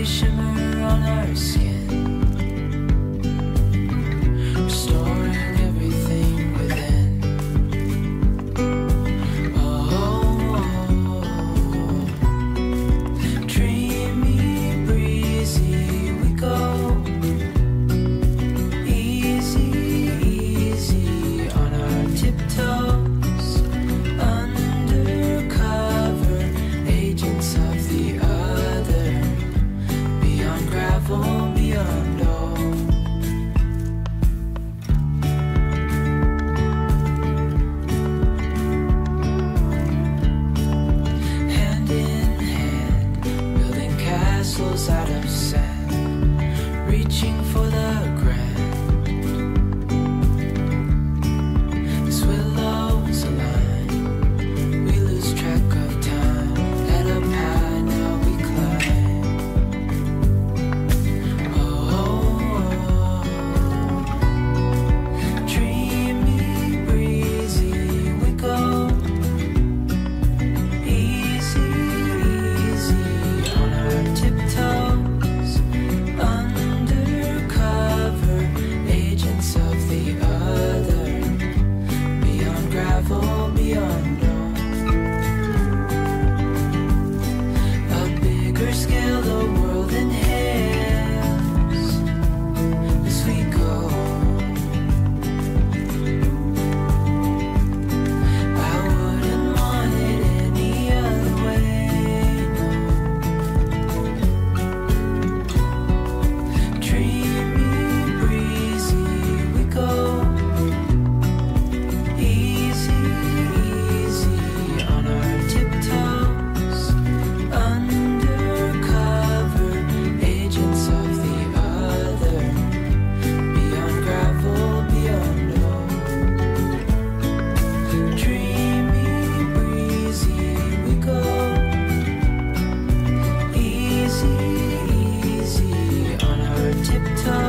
softly shimmer on our skin, restoring everything within. Oh, dreamy, breezy, we go. Easy, easy on our tiptoes, undercover agents of the other, beyond gravel, beyond all. Hand in hand, building castles out of sand, reaching for the grand. As willows align, we lose track of time. Head up high, now we climb. Oh, dreamy, breezy, we go. Easy, easy on our tiptoes, undercover agents of the other, beyond gravel, beyond all. A bigger scale, the world inhales as we go. I wouldn't want it any other way, no. Dreamy, breezy, we go. Easy, easy on our tiptoes, undercover agents of the other, beyond gravel, beyond all. Dreamy, breezy, we go. Easy, easy on our tiptoes.